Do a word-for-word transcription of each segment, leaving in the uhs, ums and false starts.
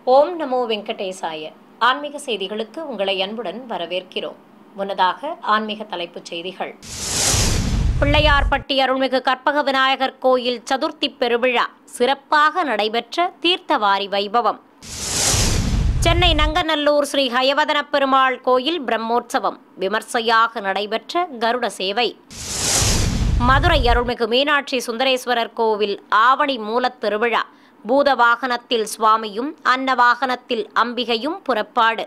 ஓம் நமோ வெங்கடேசாய. ஆன்மீக செய்திகளுக்கு உங்களை அன்புடன் வரவேற்கிறோம். முன்னதாக ஆன்மீக தலைப்புச் செய்திகள். பிள்ளையார்பட்டி அருள்மிகு கற்பக விநாயகர் கோயில் சதுர்த்தி பெருவிழா சிறப்பாக நடைபெற்ற தீர்த்தவாரி வைபவம். சென்னை நங்கநல்லூர் ஸ்ரீ 𝗖𝗍𝗇𝗏 பெருமாள் கோயில் பிரம்மோற்சவம் விமர்சையாக நடைபெற்ற கருட சேவை. மதுரை அருள்மிகு மீனாட்சி சுந்தரேஸ்வரர் கோவில் ஆவணி மூலத் திருவிழா பூத வாகனத்தில் சுவாமியும் அன்ன வாகனத்தில் அம்பிகையும் புறப்பாடு.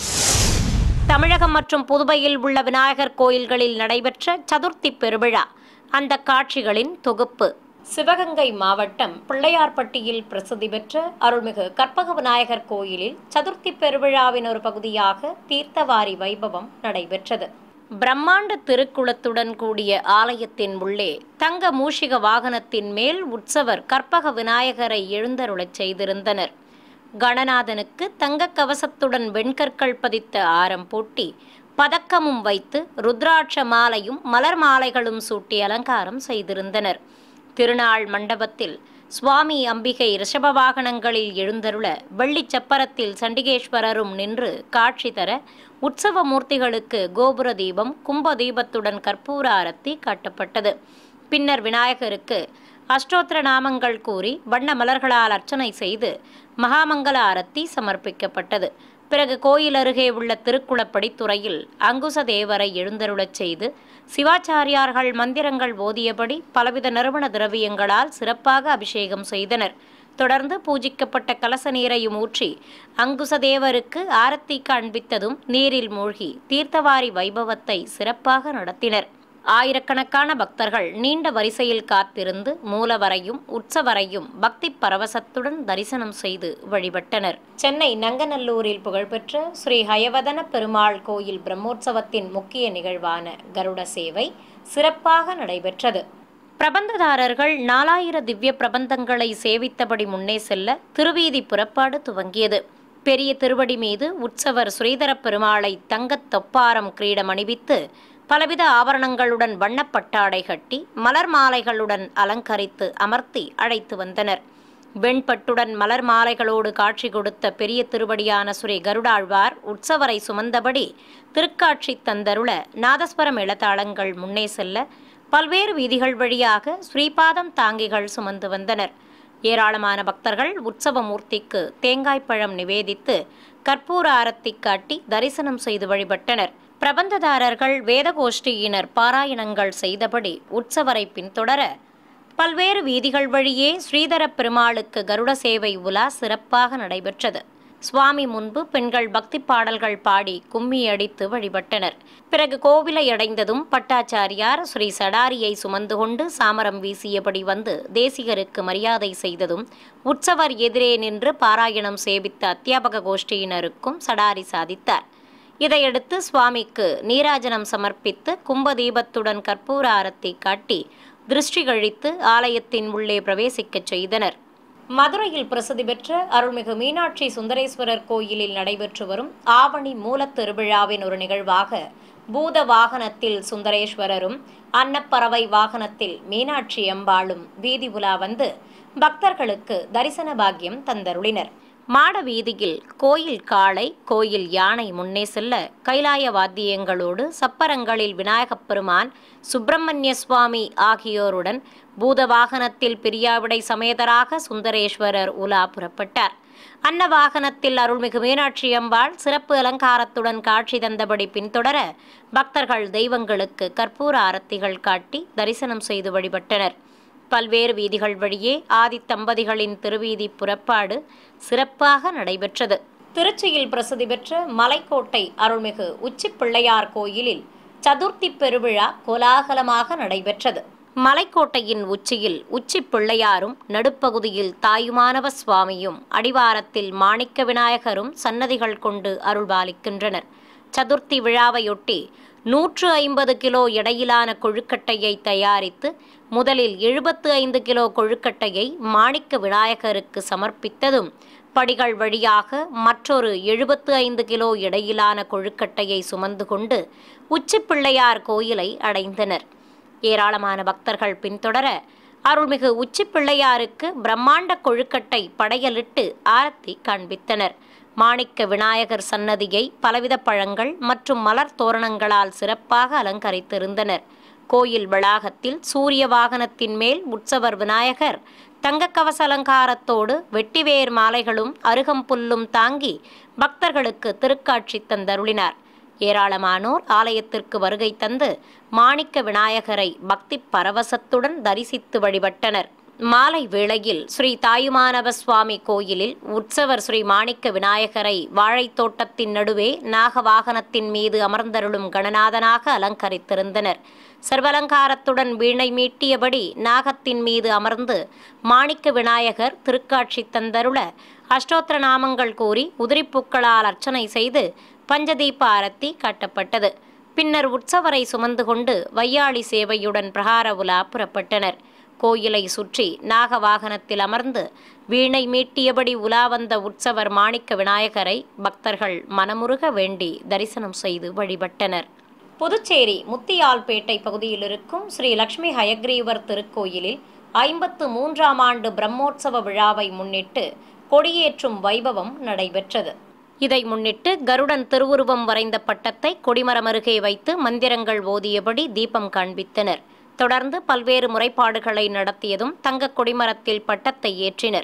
தமிழகம் மற்றும் புதுவையில் உள்ள விநாயகர் கோயில்களில் நடைபெற்ற சதுர்த்தி பெருவிழா அந்த காட்சிகளின் தொகுப்பு. சிவகங்கை மாவட்டம் பிள்ளையார்பட்டியில் பிரசித்தி பெற்ற அருள்மிகு கற்பக விநாயகர் கோயிலில் சதுர்த்தி பெருவிழாவின் ஒரு பகுதியாக தீர்த்தவாரி வைபவம் நடைபெற்றது. பிரம்மாண்ட திருக்குளத்துடன் கூடிய ஆலயத்தின் உள்ளே தங்க மூஷிக வாகனத்தின் மேல் உற்சவர் கற்பக விநாயகரை எழுந்தருளச் செய்திருந்தனர். கணநாதனுக்கு தங்க கவசத்துடன் வெண்கற்கள் பதித்த ஆரம் பூட்டி பதக்கமும் வைத்து ருத்ராட்ச மாலையும் மலர் மாலைகளும் சூட்டி அலங்காரம் செய்திருந்தனர். திருநாள் மண்டபத்தில் சுவாமி அம்பிகை ரிஷப வாகனங்களில் எழுந்தருள வெள்ளி சப்பரத்தில் சண்டிகேஸ்வரரும் நின்று காட்சி தர உற்சவ மூர்த்திகளுக்கு கோபுர தீபம் கும்ப தீபத்துடன் கற்பூர ஆரத்தி காட்டப்பட்டது. பின்னர் விநாயகருக்கு அஷ்டோத்திர நாமங்கள் கூறி வண்ண மலர்களால் அர்ச்சனை செய்து மகாமங்கல ஆரத்தி சமர்ப்பிக்கப்பட்டது. பிறகு கோயில் அருகே உள்ள திருக்குளப்படித்துறையில் அங்குச தேவரை எழுந்தருளச் செய்து சிவாச்சாரியார்கள் மந்திரங்கள் ஓதியபடி பலவித நறுமண திரவியங்களால் சிறப்பாக அபிஷேகம் செய்தனர். தொடர்ந்து பூஜிக்கப்பட்ட கலச நீரையும் ஊற்றி அங்குசதேவருக்கு ஆரத்தி காண்பித்ததும் நீரில் மூழ்கி தீர்த்தவாரி வைபவத்தை சிறப்பாக நடத்தினர். ஆயிரக்கணக்கான பக்தர்கள் நீண்ட வரிசையில் காத்திருந்து மூலவரையும் உற்சவரையும் பக்தி பரவசத்துடன் தரிசனம் செய்து வழிபட்டனர். சென்னை நங்கநல்லூரில் புகழ்பெற்ற ஸ்ரீ 𝗖𝗍𝗇𝗏 பெருமாள் கோயில் பிரம்மோற்சவத்தின் முக்கிய நிகழ்வான கருட சேவை சிறப்பாக நடைபெற்றது. பிரபந்ததாரர்கள் நாலாயிர திவ்ய பிரபந்தங்களை சேவித்தபடி முன்னே செல்ல திருவீதி புறப்பாடு துவங்கியது. பெரிய திருவடி மீது உற்சவர் ஸ்ரீதர பெருமாளை தங்கத் தொப்பாரம் கிரீடம் அணிவித்து பலவித ஆபரணங்களுடன் வண்ணப்பட்டாடை கட்டி மலர் மாலைகளுடன் அலங்கரித்து அமர்த்தி அழைத்து வந்தனர். வெண்பட்டுடன் மலர் மாலைகளோடு காட்சி கொடுத்த பெரிய திருவடியான ஸ்ரீ கருடாழ்வார் உற்சவரை சுமந்தபடி திருக்காட்சி தந்தருள நாதஸ்வரம் இளதாளங்கள் முன்னே செல்ல பல்வேறு வீதிகள் வழியாக ஸ்ரீபாதம் தாங்கிகள் சுமந்து வந்தனர். ஏராளமான பக்தர்கள் உற்சவ மூர்த்திக்கு தேங்காய்ப்பழம் நிவேதித்து கற்பூர ஆரத்தி காட்டி தரிசனம் செய்து வழிபட்டனர். பிரபந்ததாரர்கள் வேதகோஷ்டியினர் பாராயணங்கள் செய்தபடி உற்சவரை பின்தொடர பல்வேறு வீதிகள் வழியே ஸ்ரீதர பெருமாளுக்கு கருட சேவை உலா சிறப்பாக நடைபெற்றது. சுவாமி முன்பு பெண்கள் பக்தி பாடல்கள் பாடி கும்மி அடித்து வழிபட்டனர். பிறகு கோவிலை அடைந்ததும் பட்டாச்சாரியார் ஸ்ரீ சடாரியை சுமந்து கொண்டு சாமரம் வீசியபடி வந்து தேசிகருக்கு மரியாதை செய்ததும் உற்சவர் எதிரே நின்று பாராயணம் சேவித்த அத்தியாபக கோஷ்டியினருக்கும் சடாரி சாதித்தார். இதையடுத்து சுவாமிக்கு நீராஜனம் சமர்ப்பித்து கும்பதீபத்துடன் கற்பூர ஆரத்தி காட்டி திருஷ்டி கழித்து ஆலயத்தின் உள்ளே பிரவேசிக்கச் செய்தனர். மதுரையில் பிரசித்தி பெற்ற அருள்மிகு மீனாட்சி சுந்தரேஸ்வரர் கோயிலில் நடைபெற்று வரும் ஆவணி மூலத் திருவிழாவின் ஒரு நிகழ்வாக பூத வாகனத்தில் சுந்தரேஸ்வரரும் அன்னப்பறவை வாகனத்தில் மீனாட்சி அம்பாளும் வீதி உலா வந்து பக்தர்களுக்கு தரிசன பாக்கியம் தந்தருளினர். மாட வீதியில் கோயில் காளை கோயில் யானை முன்னே செல்ல கைலாய வாத்தியங்களோடு சப்பரங்களில் விநாயகப் பெருமான் சுப்பிரமணிய சுவாமி ஆகியோருடன் பூத வாகனத்தில் பிரியாவிடை சமேதராக சுந்தரேஸ்வரர் உலா புறப்பட்டார். அன்ன வாகனத்தில் அருள்மிகு மீனாட்சி அம்பாள் சிறப்பு அலங்காரத்துடன் காட்சி தந்தபடி பின்தொடர பக்தர்கள் தெய்வங்களுக்கு கற்பூர ஆரத்திகள் காட்டி தரிசனம் செய்து வழிபட்டனர். பல்வேறு வீதிகள் வழியே ஆதி தம்பதிகளின் திருவீதி புறப்பாடு சிறப்பாக நடைபெற்றது. திருச்சியில் பிரசித்தி பெற்ற மலைக்கோட்டை அருள்மிகு உச்சி பிள்ளையார் கோயிலில் சதுர்த்தி பெருவிழா கோலாகலமாக நடைபெற்றது. மலைக்கோட்டையின் உச்சியில் உச்சி பிள்ளையாரும் நடுப்பகுதியில் தாயுமானவ சுவாமியும் அடிவாரத்தில் மாணிக்க விநாயகரும் சன்னதிகள் கொண்டு அருள்பாலிக்கின்றனர். சதுர்த்தி விழாவையொட்டி நூற்று ஐம்பது கிலோ எடையிலான கொழுக்கட்டையை தயாரித்து முதலில் எழுபத்து ஐந்து கிலோ கொழுக்கட்டையை மாணிக்க விநாயகருக்கு சமர்ப்பித்ததும் படிகள் வழியாக மற்றொரு எழுபத்து ஐந்து கிலோ எடையிலான கொழுக்கட்டையை சுமந்து கொண்டு உச்சி பிள்ளையார் கோயிலை அடைந்தனர். ஏராளமான பக்தர்கள் பின்தொடர அருள்மிகு உச்சி பிள்ளையாருக்கு பிரம்மாண்ட கொழுக்கட்டை படையலிட்டு ஆரத்தி காண்பித்தனர். மாணிக்க விநாயகர் சன்னதியை பலவித பழங்கள் மற்றும் மலர் தோரணங்களால் சிறப்பாக அலங்கரித்திருந்தனர். கோயில் வளாகத்தில் சூரிய வாகனத்தின் மேல் உற்சவர் விநாயகர் தங்க கவச அலங்காரத்தோடு வெட்டிவேர் மாலைகளும் அருகம்புல்லும் தாங்கி பக்தர்களுக்கு திருக்காட்சி தந்தருளினார். ஏராளமானோர் ஆலயத்திற்கு வருகை தந்து மாணிக்க விநாயகரை பக்தி பரவசத்துடன் தரிசித்து வழிபட்டனர். மாலை வேளையில் ஸ்ரீ தாயுமானவ சுவாமி கோயிலில் உற்சவர் ஸ்ரீ மாணிக்க விநாயகரை வாழைத்தோட்டத்தின் நடுவே நாகவாகனத்தின் மீது அமர்ந்தருளும் கணநாதனாக அலங்கரித்திருந்தனர். சர்வலங்காரத்துடன் வீணை மீட்டியபடி நாகத்தின் மீது அமர்ந்து மாணிக்க விநாயகர் திருக்காட்சி தந்தருள அஷ்டோத்திர நாமங்கள் கூறி உதிரிப்பூக்களால் அர்ச்சனை செய்து பஞ்சதீப ஆரத்தி காட்டப்பட்டது. பின்னர் உற்சவரை சுமந்து கொண்டு வையாளி சேவையுடன் பிரகார உலா புறப்பட்டனர். கோயிலை சுற்றி நாகவாகனத்தில் அமர்ந்து வீணை மீட்டியபடி உலா வந்த உற்சவர் மாணிக்க விநாயகரை பக்தர்கள் மனமுருக வேண்டி தரிசனம் செய்து வழிபட்டனர். புதுச்சேரி முத்தியால்பேட்டை பகுதியில் இருக்கும் ஸ்ரீ லக்ஷ்மி ஹயக்ரீவர் திருக்கோயிலில் ஐம்பத்து மூன்றாம் ஆண்டு பிரம்மோற்சவ விழாவை முன்னிட்டு கொடியேற்றும் வைபவம் நடைபெற்றது. இதை முன்னிட்டு கருடன் திருவுருவம் வரைந்த பட்டத்தை கொடிமரம் அருகே வைத்து மந்திரங்கள் ஓதியபடி தீபம் காண்பித்தனர். தொடர்ந்து பல்வேறு முறைப்பாடுகளை நடத்தியதும் தங்க கொடிமரத்தில் பட்டத்தை ஏற்றினர்.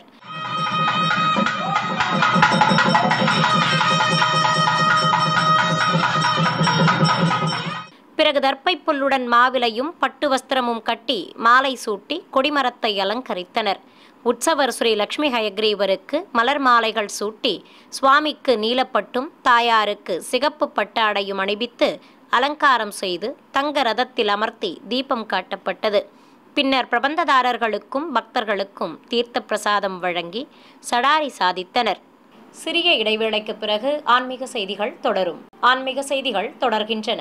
பிறகு தர்ப்பை புல்லுடன் மாவிலையும் பட்டு வஸ்திரமும் கட்டி மாலை சூட்டி கொடிமரத்தை அலங்கரித்தனர். உற்சவர் ஸ்ரீ லக்ஷ்மி ஹயக்ரீவருக்கு மலர் மாலைகள் சூட்டி சுவாமிக்கு நீலப்பட்டும் தாயாருக்கு சிகப்பு பட்டாடையும் அணிவித்து அலங்காரம் செய்து தங்க ரதத்தில் அமர்த்தி தீபம் காட்டப்பட்டது. பின்னர் பிரபந்ததாரர்களுக்கும் பக்தர்களுக்கும் தீர்த்த பிரசாதம் வழங்கி சடாரி சாதித்தனர். சிறிய இடைவேளைக்கு பிறகு ஆன்மீக செய்திகள் தொடரும். ஆன்மீக செய்திகள் தொடர்கின்றன.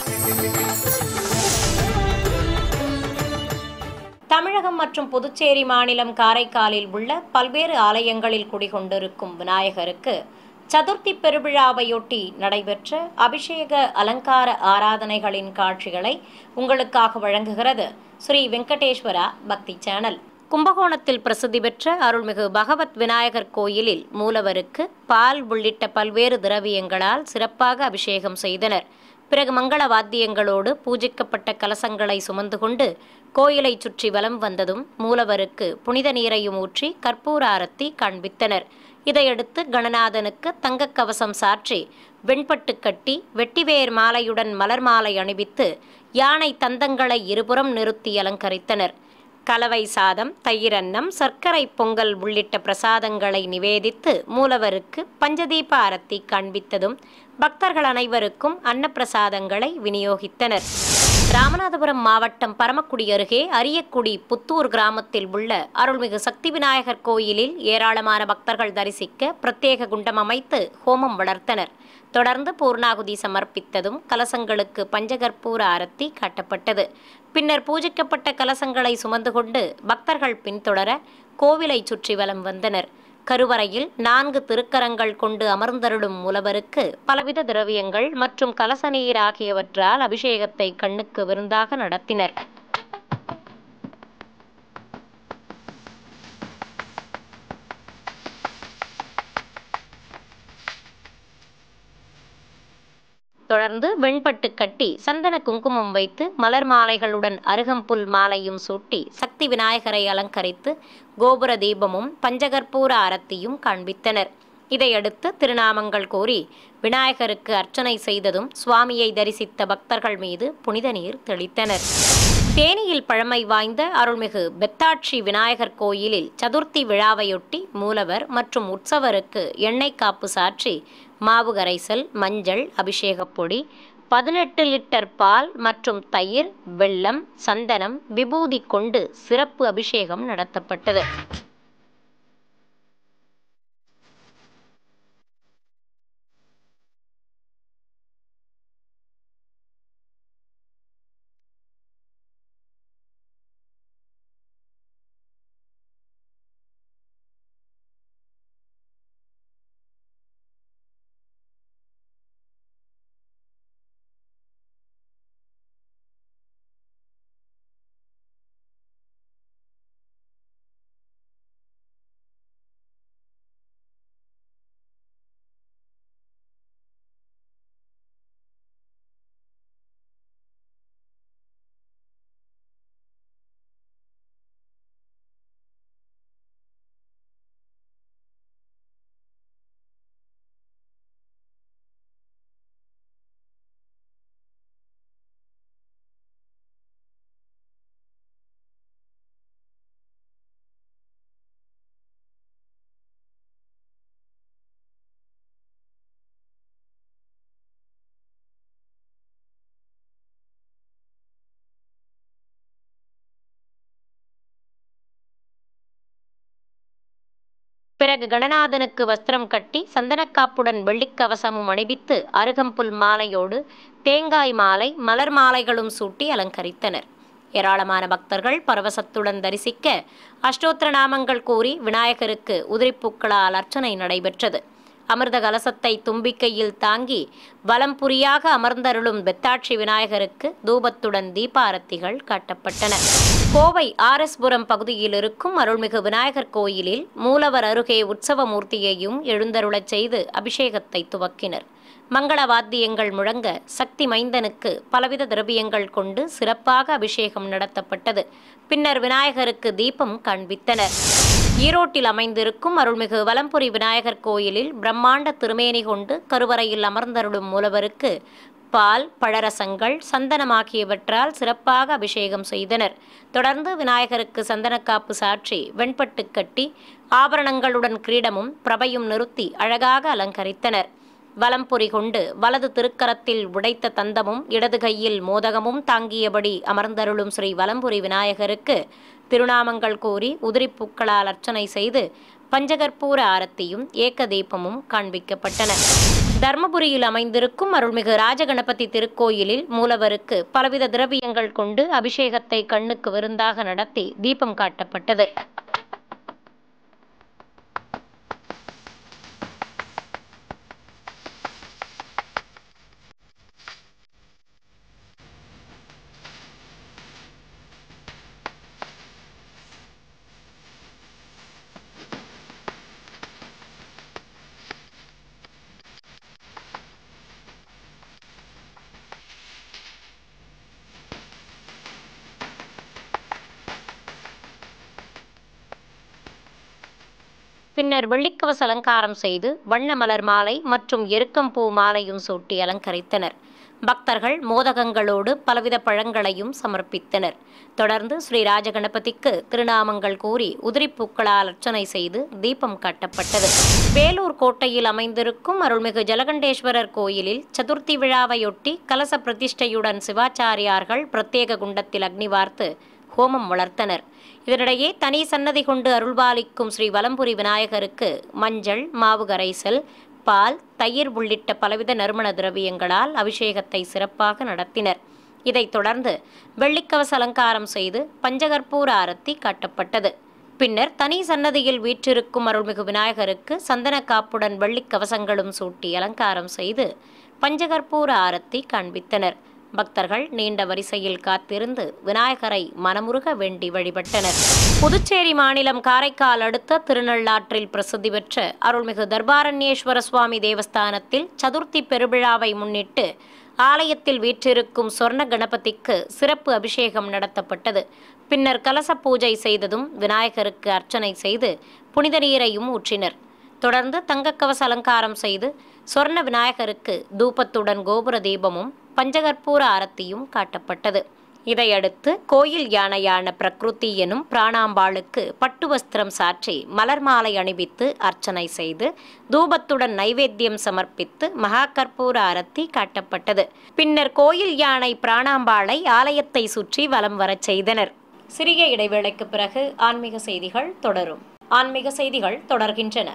தமிழகம் மற்றும் புதுச்சேரி மாநிலம் காரைக்காலில் உள்ள பல்வேறு ஆலயங்களில் குடிகொண்டிருக்கும் விநாயகருக்கு சதுர்த்தி பெருவிழாவையொட்டி நடைபெற்ற அபிஷேக அலங்கார ஆராதனைகளின் காட்சிகளை உங்களுக்காக வழங்குகிறது ஸ்ரீ வெங்கடேஸ்வரா பக்தி சேனல். கும்பகோணத்தில் பிரசித்தி பெற்ற அருள்மிகு பகவத் விநாயகர் கோயிலில் மூலவருக்கு பால் உள்ளிட்ட பல்வேறு திரவியங்களால் சிறப்பாக அபிஷேகம் செய்தனர். பிறகு மங்கள வாத்தியங்களோடு பூஜிக்கப்பட்ட கலசங்களை சுமந்து கொண்டு கோயிலை சுற்றி வலம் வந்ததும் மூலவருக்கு புனித நீரையும் ஊற்றி கற்பூர ஆரத்தி காண்பித்தனர். இதையடுத்து கணநாதனுக்கு தங்க கவசம் சாற்றி வெண்பட்டு கட்டி வெட்டிவேர் மாலையுடன் மலர் மாலை அணிவித்து யானை தந்தங்களை இருபுறம் நிறுத்தி அலங்கரித்தனர். கலவை சாதம், தயிரன்னம், சர்க்கரை பொங்கல் உள்ளிட்ட பிரசாதங்களை நிவேதித்து மூலவருக்கு பஞ்சதீப ஆரத்தி காண்பித்ததும் பக்தர்கள் அனைவருக்கும் அன்னப்பிரசாதங்களை விநியோகித்தனர். ராமநாதபுரம் மாவட்டம் பரமக்குடி அருகே அரியக்குடி புத்தூர் கிராமத்தில் உள்ள அருள்மிகு சக்தி விநாயகர் கோயிலில் ஏராளமான பக்தர்கள் தரிசிக்க பிரத்யேக குண்டம் அமைத்து ஹோமம் வளர்த்தனர். தொடர்ந்து பூர்ணாகுதி சமர்ப்பித்ததும் கலசங்களுக்கு பஞ்சகற்பூர ஆரத்தி காட்டப்பட்டது. பின்னர் பூஜிக்கப்பட்ட கலசங்களை சுமந்து கொண்டு பக்தர்கள் பின்தொடர கோவிலை சுற்றி வலம் வந்தனர். கருவறையில் நான்கு திருக்கரங்கள் கொண்டு அமர்ந்தருளும் மூலவருக்கு பலவித திரவியங்கள் மற்றும் கலச நீர் ஆகியவற்றால் அபிஷேகத்தை கண்ணுக்கு விருந்தாக நடத்தினர். தொடர்ந்து வெண்பட்டு கட்டி சந்தன குங்குமம் வைத்து மலர் மாலைகளுடன் அருகம்புல் மாலையும் சூட்டி சக்தி விநாயகரை அலங்கரித்து கோபுர தீபமும் பஞ்சகற்பூர ஆரத்தியும் காண்பித்தனர். இதையடுத்து திருநாமங்கள் கூறி விநாயகருக்கு அர்ச்சனை செய்ததும் சுவாமியை தரிசித்த பக்தர்கள் மீது புனித நீர் தெளித்தனர். தேனியில் பழமை வாய்ந்த அருள்மிகு பெத்தாட்சி விநாயகர் கோயிலில் சதுர்த்தி விழாவையொட்டி மூலவர் மற்றும் உற்சவருக்கு எண்ணெய் காப்பு சாற்றி மாவு கரைசல், மஞ்சள், அபிஷேகப் பொடி, பதினெட்டு லிட்டர் பால் மற்றும் தயிர், வெல்லம், சந்தனம், விபூதி கொண்டு சிறப்பு அபிஷேகம் நடத்தப்பட்டது. விநாயக கணநாதனுக்கு வஸ்திரம் கட்டி சந்தனக்காப்புடன் வெள்ளிக்கவசமும் அணிவித்து அருகம்புல் மாலையோடு தேங்காய் மாலை மலர் மாலைகளும் சூட்டி அலங்கரித்தனர். ஏராளமான பக்தர்கள் பரவசத்துடன் தரிசிக்க அஷ்டோத்திர நாமங்கள் கூறி விநாயகருக்கு உதிரிப்பூக்களால் அர்ச்சனை நடைபெற்றது. அமிர்த கலசத்தை தும்பிக்கையில் தாங்கி வலம்புரியாக அமர்ந்தருளும் பெத்தாட்சி விநாயகருக்கு தூபத்துடன் தீபாரத்திகள் காட்டப்பட்டன. கோவை ஆர் எஸ் புரம் பகுதியில் இருக்கும் அருள்மிகு விநாயகர் கோயிலில் மூலவர் அருகே உற்சவ மூர்த்தியையும் எழுந்தருளச் செய்து அபிஷேகத்தை துவக்கினர். மங்கள வாத்தியங்கள் முழங்க சக்தி மைந்தனுக்கு பலவித திரவியங்கள் கொண்டு சிறப்பாக அபிஷேகம் நடத்தப்பட்டது. பின்னர் விநாயகருக்கு தீபம் காண்பித்தனர். ஈரோட்டில் அமைந்திருக்கும் அருள்மிகு வலம்புரி விநாயகர் கோயிலில் பிரம்மாண்ட திருமேனி கொண்டு கருவறையில் அமர்ந்தருளும் மூலவருக்கு பால் பழரசங்கள் சந்தனம் ஆகியவற்றால் சிறப்பாக அபிஷேகம் செய்தனர். தொடர்ந்து விநாயகருக்கு சந்தனக்காப்பு சாற்றி வெண்பட்டு கட்டி ஆபரணங்களுடன் கிரீடமும் பிரபையும் நிறுத்தி அழகாக அலங்கரித்தனர். வலம்புரி கொண்டு வலது திருக்கரத்தில் உடைத்த தந்தமும் இடது கையில் மோதகமும் தாங்கியபடி அமர்ந்தருளும் ஸ்ரீ வலம்புரி விநாயகருக்கு திருநாமங்கள் கூறி உதிரிப்பூக்களால் அர்ச்சனை செய்து பஞ்சகற்பூர ஆரத்தியும் ஏக்க தீபமும் காண்பிக்கப்பட்டன. தர்மபுரியில் அமைந்திருக்கும் அருள்மிகு ராஜகணபதி திருக்கோயிலில் மூலவருக்கு பலவித திரவியங்கள் கொண்டு அபிஷேகத்தை கண்ணுக்கு விருந்தாக நடத்தி தீபம் காட்டப்பட்டது. பின்னர் வெள்ளிக்கவச அலங்காரம் செய்து வண்ண மலர் மாலை மற்றும் எருக்கம்பூ மாலையும் சூட்டி அலங்கரித்தனர். பக்தர்கள் மோதகங்களோடு பலவித பழங்களையும் சமர்ப்பித்தனர். தொடர்ந்து ஸ்ரீ ராஜகணபதிக்கு திருநாமங்கள் கூறி உதிரிப்பூக்களால் அர்ச்சனை செய்து தீபம் காட்டப்பட்டது. வேலூர் கோட்டையில் அமைந்திருக்கும் அருள்மிகு ஜலகண்டேஸ்வரர் கோயிலில் சதுர்த்தி விழாவையொட்டி கலச பிரதிஷ்டையுடன் சிவாச்சாரியார்கள் பிரத்யேக குண்டத்தில் அக்னி வார்த்து ஹோமம் வளர்த்தனர். இதனிடையே தனி சன்னதி கொண்டு அருள்பாலிக்கும் ஸ்ரீ வலம்புரி விநாயகருக்கு மஞ்சள் மாவு கரைசல் பால் தயிர் உள்ளிட்ட பலவித நறுமண திரவியங்களால் அபிஷேகத்தை சிறப்பாக நடத்தினர். இதைத் தொடர்ந்து வெள்ளிக்கவச அலங்காரம் செய்து பஞ்சகற்பூர ஆரத்தி காட்டப்பட்டது. பின்னர் தனி சன்னதியில் வீற்றிருக்கும் அருள்மிகு விநாயகருக்கு சந்தன காப்புடன் வெள்ளிக்கவசங்களும் சூட்டி அலங்காரம் செய்து பஞ்சகற்பூர ஆரத்தி காண்பித்தனர். பக்தர்கள் நீண்ட வரிசையில் காத்திருந்து விநாயகரை மனமுருக வேண்டி வழிபட்டனர். புதுச்சேரி மாநிலம் காரைக்கால் அடுத்த திருநள்ளாற்றில் பிரசித்தி பெற்ற அருள்மிகு தர்பாரண்யேஸ்வர சுவாமி தேவஸ்தானத்தில் சதுர்த்தி பெருவிழாவை முன்னிட்டு ஆலயத்தில் வீற்றிருக்கும் சொர்ண கணபதிக்கு சிறப்பு அபிஷேகம் நடத்தப்பட்டது. பின்னர் கலச பூஜை செய்ததும் விநாயகருக்கு அர்ச்சனை செய்து புனித நீரையும் ஊற்றினர். தொடர்ந்து தங்கக்கவச அலங்காரம் செய்து சொர்ண விநாயகருக்கு தூபத்துடன் கோபுர தீபமும் பஞ்சகற்பூர ஆரத்தியும் காட்டப்பட்டது. இதையடுத்து கோயில் யானையான பிரகிருதி எனும் பிராணாம்பாளுக்கு பட்டு வஸ்திரம் சாற்றி மலர் மாலை அணிவித்து அர்ச்சனை செய்து தூபத்துடன் நைவேத்தியம் சமர்ப்பித்து மகா கற்பூர ஆரத்தி காட்டப்பட்டது. பின்னர் கோயில் யானை பிராணாம்பாளை ஆலயத்தை சுற்றி வலம் வரச் செய்தனர். சிறிய இடைவேளைக்கு பிறகு ஆன்மீக செய்திகள் தொடரும். ஆன்மீக செய்திகள் தொடர்கின்றன.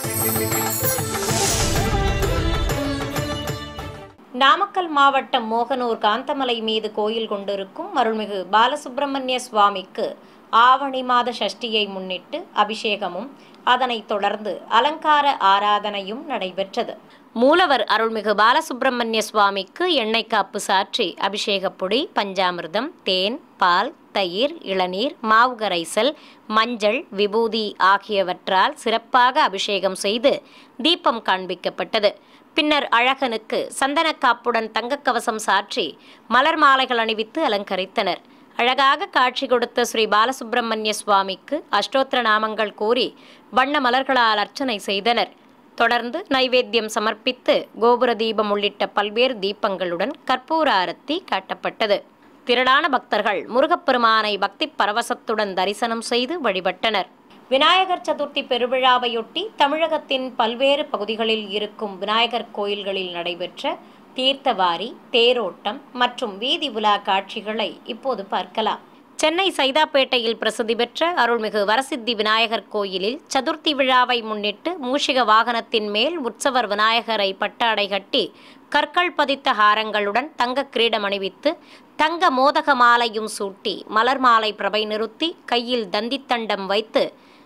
நாமக்கல் மாவட்டம் மோகனூர் காந்தமலை மீது கோயில் கொண்டிருக்கும் அருள்மிகு பாலசுப்பிரமணிய சுவாமிக்கு ஆவணி மாத சஷ்டியை முன்னிட்டு அபிஷேகமும் அதனைத் தொடர்ந்து அலங்கார ஆராதனையும் நடைபெற்றது. மூலவர் அருள்மிகு பாலசுப்பிரமணிய சுவாமிக்கு எண்ணெய் காப்பு சாற்றி அபிஷேகப்பொடி பஞ்சாமிர்தம் தேன் பால் தயிர் இளநீர் மாவு கரைசல் மஞ்சள் விபூதி ஆகியவற்றால் சிறப்பாக அபிஷேகம் செய்து தீபம் காண்பிக்கப்பட்டது. பின்னர் அழகனுக்கு சந்தனக்காப்புடன் தங்கக்கவசம் சாற்றி மலர் மாலைகள் அணிவித்து அலங்கரித்தனர். அழகாக காட்சி கொடுத்த ஸ்ரீ பாலசுப்பிரமணிய சுவாமிக்கு அஷ்டோத்திர நாமங்கள் கூறி வண்ண மலர்களால் அர்ச்சனை செய்தனர். தொடர்ந்து நைவேத்தியம் சமர்ப்பித்து கோபுர தீபம் உள்ளிட்ட பல்வேறு தீபங்களுடன் கற்பூர ஆரத்தி காட்டப்பட்டது. திரளான பக்தர்கள் முருகப்பெருமானை பக்தி பரவசத்துடன் தரிசனம் செய்து வழிபட்டனர். விநாயகர் சதுர்த்தி பெருவிழாவையொட்டி தமிழகத்தின் பல்வேறு பகுதிகளில் இருக்கும் விநாயகர் கோயில்களில் நடைபெற்ற தீர்த்தவாரி, தேரோட்டம் மற்றும் வீதி உலா காட்சிகளை இப்போது பார்க்கலாம். சென்னை சைதாப்பேட்டையில் பிரசித்தி பெற்ற அருள்மிகு வரசித்தி விநாயகர் கோயிலில் சதுர்த்தி விழாவை முன்னிட்டு மூஷிக வாகனத்தின் மேல் உற்சவர் விநாயகரை பட்டாடை கட்டி கற்கள் பதித்த ஹாரங்களுடன் தங்க கிரீடம் அணிவித்து தங்க மோதக மாலையும் சூட்டி மலர் மாலை பிரபை நிறுத்தி கையில் தந்தித்தண்டம் வைத்து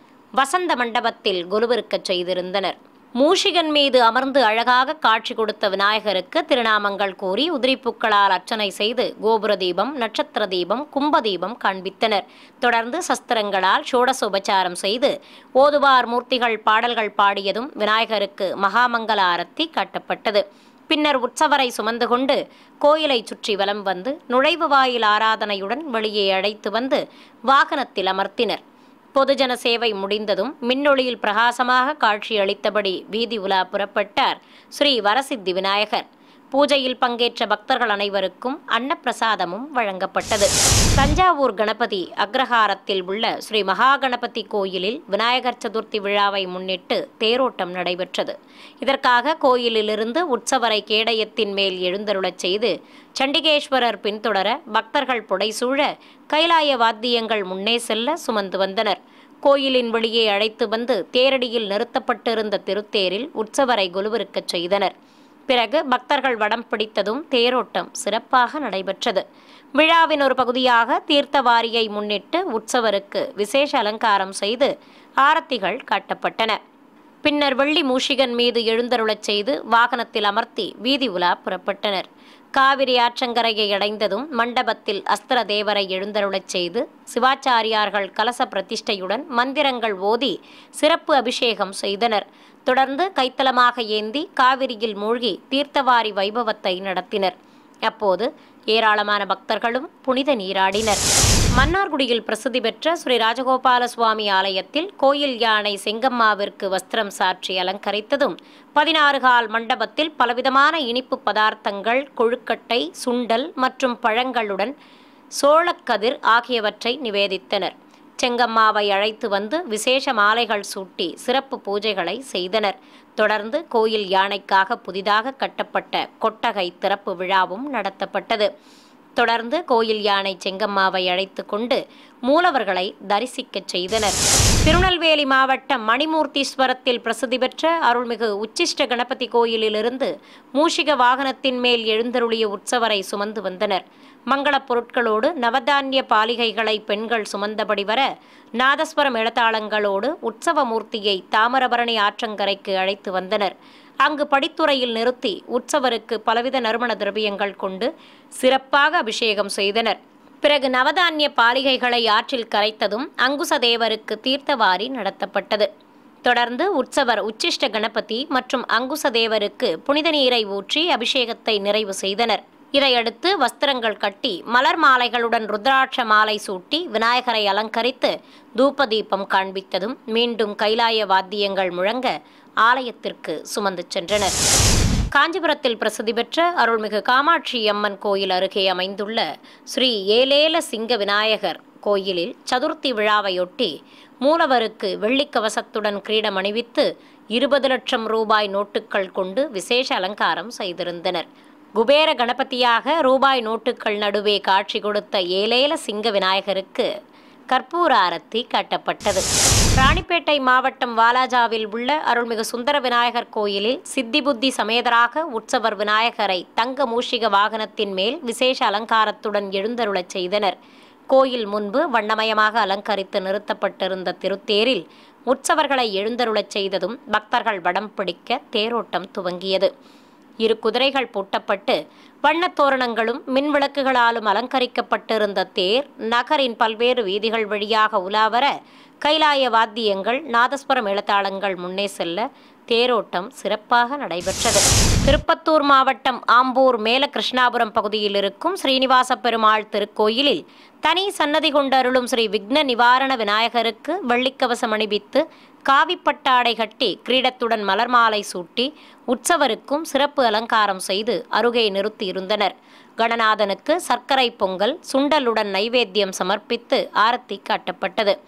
வசந்த மண்டபத்தில் கொலுவிருக்கச் செய்திருந்தனர். மூஷிகன் மீது அமர்ந்து அழகாக காட்சி கொடுத்த விநாயகருக்கு திருநாமங்கள் கூறி உதிரிப்பூக்களால் அர்ச்சனை செய்து கோபுர தீபம், நட்சத்திர தீபம், கும்ப தீபம் காண்பித்தனர். தொடர்ந்து சஸ்திரங்களால் ஷோடசோபச்சாரம் செய்து ஓதுவார் மூர்த்திகள் பாடல்கள் பாடியதும் விநாயகருக்கு மகாமங்கல ஆரத்தி காட்டப்பட்டது. பின்னர் உற்சவரை சுமந்து கொண்டு கோயிலை சுற்றி வலம் வந்து நுழைவு வாயில் ஆராதனையுடன் வெளியே அழைத்து வந்து வாகனத்தில் அமர்த்தினர். பொதுஜன சேவை முடிந்ததும் மின்னொளியில் பிரகாசமாக காட்சியளித்தபடி வீதி உலா புறப்பட்டார் ஸ்ரீ வரசித்தி விநாயகர். பூஜையில் பங்கேற்ற பக்தர்கள் அனைவருக்கும் அன்னப்பிரசாதமும் வழங்கப்பட்டது. தஞ்சாவூர் கணபதி அக்ரஹாரத்தில் உள்ள ஸ்ரீ மகாகணபதி கோயிலில் விநாயகர் சதுர்த்தி விழாவை முன்னிட்டு தேரோட்டம் நடைபெற்றது. இதற்காக கோயிலிலிருந்து உற்சவரை கேடயத்தின் மேல் எழுந்தருளச் செய்து சண்டிகேஸ்வரர் பின்தொடர பக்தர்கள் புடைசூழ கைலாய வாத்தியங்கள் முன்னே செல்ல சுமந்து வந்தனர். கோயிலின் வெளியே அழைத்து வந்து தேரடியில் நிறுத்தப்பட்டிருந்த திருத்தேரில் உற்சவரை கொலுவிருக்கச் செய்தனர். பிறகு பக்தர்கள் வடம் பிடித்ததும் தேரோட்டம் சிறப்பாக நடைபெற்றது. விழாவின் ஒரு பகுதியாக தீர்த்தவாரியை முன்னிட்டு உற்சவருக்கு விசேஷ அலங்காரம் செய்து ஆரத்திகள் காட்டப்பட்டன. பின்னர் வெள்ளி மூஷிகன் மீது எழுந்தருளச் செய்து வாகனத்தில் அமர்த்தி வீதி உலா புறப்பட்டனர். காவிரி ஆற்றங்கரையை அடைந்ததும் மண்டபத்தில் அஸ்திர தேவரை எழுந்தருளச் செய்து சிவாச்சாரியார்கள் கலச பிரதிஷ்டையுடன் மந்திரங்கள் ஓதி சிறப்பு அபிஷேகம் செய்தனர். தொடர்ந்து கைத்தலமாக ஏந்தி காவிரியில் மூழ்கி தீர்த்தவாரி வைபவத்தை நடத்தினர். அப்போது ஏராளமான பக்தர்களும் புனித நீராடினர். மன்னார்குடியில் பிரசித்தி பெற்ற ஸ்ரீ ராஜகோபால சுவாமி ஆலயத்தில் கோயில் யானை செங்கம்மாவிற்கு வஸ்திரம் சாற்றி அலங்கரித்ததும் பதினாறு கால் மண்டபத்தில் பலவிதமான இனிப்பு பதார்த்தங்கள், கொழுக்கட்டை, சுண்டல் மற்றும் பழங்களுடன் சோளக்கதிர் ஆகியவற்றை நிவேதித்தனர். செங்கம்மாவை அழைத்து வந்து விசேஷ மாலைகள் சூட்டி சிறப்பு பூஜைகளை செய்தனர். தொடர்ந்து கோயில் யானைக்காக புதிதாக கட்டப்பட்ட கொட்டகை திறப்பு விழாவும் நடத்தப்பட்டது. தொடர்ந்து கோயில் யானை செங்கம்மாவை அழைத்து கொண்டு மூலவர்களை தரிசிக்கச் செய்தனர். திருநெல்வேலி மாவட்டம் மணிமூர்த்தீஸ்வரத்தில் பிரசித்தி பெற்ற அருள்மிகு உச்சிஷ்ட கணபதி கோயிலிலிருந்து மூஷிக வாகனத்தின் மேல் எழுந்தருளிய உற்சவரை சுமந்து வந்தனர். மங்களப் பொருட்களோடு நவதானிய பாலிகைகளை பெண்கள் சுமந்தபடி வர நாதஸ்வர மேளதாளங்களோடு உற்சவ மூர்த்தியை தாமிரபரணி ஆற்றங்கரைக்கு அழைத்து வந்தனர். அங்கு படித்துறையில் நிறுத்தி உற்சவருக்கு பலவித நறுமண திரவியங்கள் கொண்டு சிறப்பாக அபிஷேகம் செய்தனர். பிறகு நவதானிய பாலிகைகளை ஆற்றில் கரைத்ததும் அங்குசதேவருக்கு தீர்த்தவாரி நடத்தப்பட்டது. தொடர்ந்து உற்சவர் உச்சிஷ்ட கணபதி மற்றும் அங்குசதேவருக்கு புனித நீரை ஊற்றி அபிஷேகத்தை நிறைவு செய்தனர். இதையடுத்து வஸ்திரங்கள் கட்டி மலர் மாலைகளுடன் ருத்ராட்ச மாலை சூட்டி விநாயகரை அலங்கரித்து தூப தீபம் காண்பித்ததும் மீண்டும் கைலாய வாத்தியங்கள் முழங்க ஆலயத்திற்கு சுமந்து சென்றனர். காஞ்சிபுரத்தில் பிரசித்தி பெற்ற அருள்மிகு காமாட்சி அம்மன் கோயில் அருகே அமைந்துள்ள ஸ்ரீ ஏலேல சிங்க விநாயகர் கோயிலில் சதுர்த்தி விழாவையொட்டி மூலவருக்கு வெள்ளிக்கவசத்துடன் கிரீடம் அணிவித்து இருபது லட்சம் ரூபாய் நோட்டுகள் கொண்டு விசேஷ அலங்காரம் செய்திருந்தனர். குபேர கணபதியாக ரூபாய் நோட்டுகள் நடுவே காட்சி கொடுத்த ஏலேல சிங்க விநாயகருக்கு கற்பூர ஆரத்தி காட்டப்பட்டது. ராணிப்பேட்டை மாவட்டம் வாலாஜாவில் உள்ள அருள்மிகு சுந்தர விநாயகர் கோயிலில் சித்தி புத்தி சமேதராக உற்சவர் விநாயகரை தங்க மூஷிக வாகனத்தின் மேல் விசேஷ அலங்காரத்துடன் எழுந்தருளச் செய்தனர். கோயில் முன்பு வண்ணமயமாக அலங்கரித்து நிறுத்தப்பட்டிருந்த திருத்தேரில் உற்சவர்களை எழுந்தருளச் செய்ததும் பக்தர்கள் வடம் பிடிக்க தேரோட்டம் துவங்கியது. இரு குதிரைகள் பூட்டப்பட்டு வண்ணத் தோரணங்களும் மின்விளக்குகளாலும் அலங்கரிக்கப்பட்டிருந்த தேர் நகரின் பல்வேறு வீதிகள் வழியாக உலாவர கைலாய வாத்தியங்கள், நாதஸ்வர மேளதாளங்கள் முன்னே செல்ல தேரோட்டம் சிறப்பாக நடைபெற்றது. திருப்பத்தூர் மாவட்டம் ஆம்பூர் மேல கிருஷ்ணாபுரம் பகுதியில் இருக்கும் ஸ்ரீனிவாச பெருமாள் திருக்கோயிலில் தனி சன்னதி கொண்டருளும் ஸ்ரீ விக்ன நிவாரண விநாயகருக்கு வெள்ளிக்கவசம் அணிவித்து காவிப்பட்டாடை கட்டி கிரீடத்துடன் மலர் மாலை சூட்டி உற்சவருக்கும் சிறப்பு அலங்காரம் செய்து அருகே நிறுத்தியிருந்தனர். கணநாதனுக்கு சர்க்கரை பொங்கல், சுண்டலுடன் நைவேத்தியம் சமர்ப்பித்து ஆரத்தி காட்டப்பட்டது.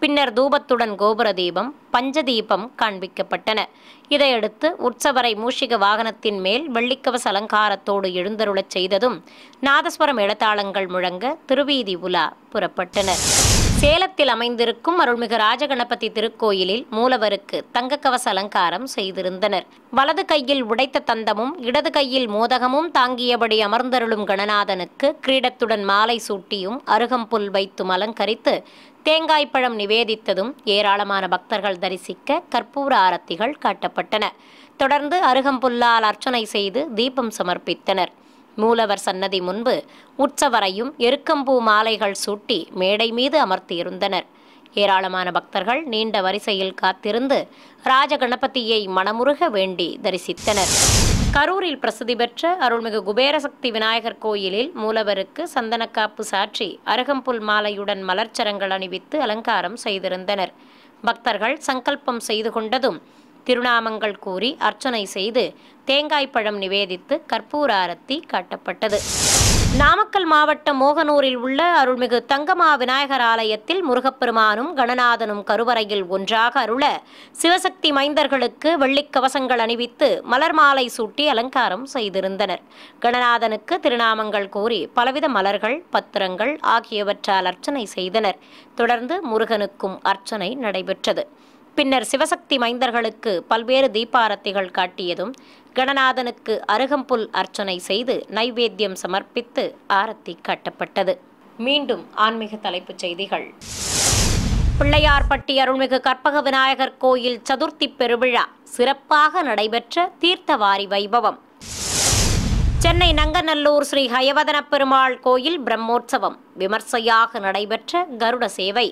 பின்னர் தூபத்துடன் கோபுர தீபம் பஞ்சதீபம் காண்பிக்கப்பட்டன. இதையடுத்து உற்சவரை மூஷிக வாகனத்தின் மேல் வெள்ளிக்கவச அலங்காரத்தோடு எழுந்தருளச் செய்ததும் நாதஸ்வரம் எழுத்தாளங்கள் முழங்க திருவீதி உலா புறப்பட்டனர். சேலத்தில் அமைந்திருக்கும் அருள்மிகு ராஜகணபதி திருக்கோயிலில் மூலவருக்கு தங்கக்கவச அலங்காரம் செய்திருந்தனர். வலது கையில் உடைத்த தந்தமும் இடது கையில் மோதகமும் தாங்கியபடி அமர்ந்தருளும் கணநாதனுக்கு கிரீடத்துடன் மாலை சூட்டியும் அருகம்புல் வைத்தும் அலங்கரித்து தேங்காய் பழம் நிவேதித்ததும் ஏராளமான பக்தர்கள் தரிசிக்க கற்பூர ஆரத்திகள் காட்டப்பட்டன. தொடர்ந்து அருகம்புல்லால் அர்ச்சனை செய்து தீபம் சமர்ப்பித்தனர். மூலவர் சன்னதி முன்பு உற்சவரையும் எருக்கம்பூ மாலைகள் சூட்டி மேடை மீது அமர்த்தியிருந்தனர். ஏராளமான பக்தர்கள் நீண்ட வரிசையில் காத்திருந்து ராஜகணபதியை மனமுருக வேண்டி தரிசித்தனர். கரூரில் பிரசித்தி பெற்ற அருள்மிகு குபேரசக்தி விநாயகர் கோயிலில் மூலவருக்கு சந்தனக்காப்பு சாற்றி அருகம்புல் மாலையுடன் மலர்ச்சரங்கள் அணிவித்து அலங்காரம் செய்திருந்தனர். பக்தர்கள் சங்கல்பம் செய்து கொண்டதும் திருநாமங்கள் கூறி அர்ச்சனை செய்து தேங்காய் பழம் நிவேதித்து கற்பூர ஆரத்தி காட்டப்பட்டது. நாமக்கல் மாவட்டம் மோகனூரில் உள்ள அருள்மிகு தங்கமா விநாயகர் ஆலயத்தில் முருகப்பெருமானும் கணநாதனும் கருவறையில் ஒன்றாக அருள சிவசக்தி மைந்தர்களுக்கு வெள்ளிக்கவசங்கள் அணிவித்து மலர் மாலை சூட்டி அலங்காரம் செய்திருந்தனர். கணநாதனுக்கு திருநாமங்கள் கூறி பலவித மலர்கள் பத்திரங்கள் ஆகியவற்றால் அர்ச்சனை செய்தனர். தொடர்ந்து முருகனுக்கும் அர்ச்சனை நடைபெற்றது. பின்னர் சிவசக்தி மைந்தர்களுக்கு பல்வேறு தீபாரத்திகள் காட்டியதும் கணநாதனுக்கு அருகம்புல் அர்ச்சனை செய்து நைவேத்தியம் சமர்ப்பித்து ஆரத்தி காட்டப்பட்டது. மீண்டும் ஆன்மீக தலைப்புச் செய்திகள். பிள்ளையார்பட்டி அருள்மிகு கற்பக விநாயகர் கோயில் சதுர்த்தி பெருவிழா சிறப்பாக நடைபெற்ற தீர்த்தவாரி வைபவம். சென்னை நங்கநல்லூர் ஸ்ரீ 𝐓𝐡𝐚𝐽𝐬 𝐅𝐨𝐫 𝐖𝐚𝐭𝐜𝐡𝐢𝐧𝑠 பிரம்மோற்சவம் விமர்சையாக நடைபெற்ற கருட சேவை.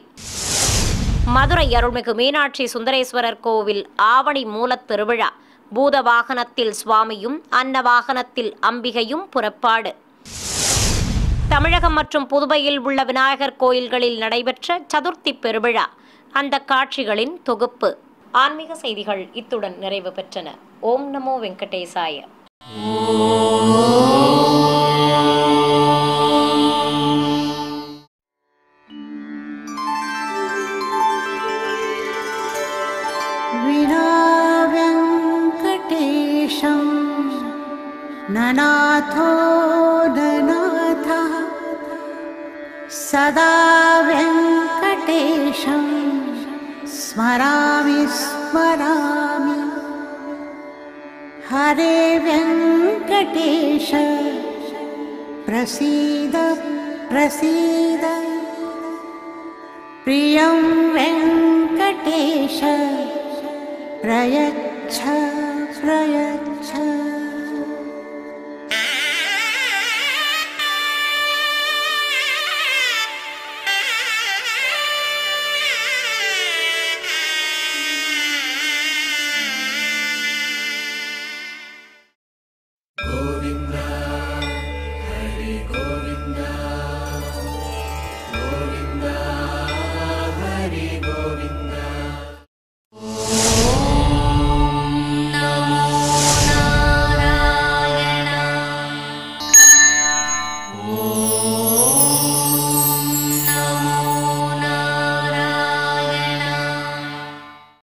மதுரை அருள்மிகு மீனாட்சி சுந்தரேஸ்வரர் கோவில் ஆவணி மூலத் திருவிழா பூத வாகனத்தில் சுவாமியும் அன்ன வாகனத்தில் அம்பிகையும் புறப்பாடு. தமிழகம் மற்றும் புதுவையில் உள்ள விநாயகர் கோயில்களில் நடைபெற்ற சதுர்த்தி பெருவிழா அந்த காட்சிகளின் தொகுப்பு. ஆன்மீக செய்திகள் இத்துடன் நிறைவு பெற்றன. ஓம் நமோ வெங்கடேசாய. ननाथो ननाथः सदा वेङ्कटेशं स्मरामि स्मरामि हरे वेङ्कटेश प्रसीद प्रसीद प्रियं वेङ्कटेश प्रयच्छ प्रयच्छ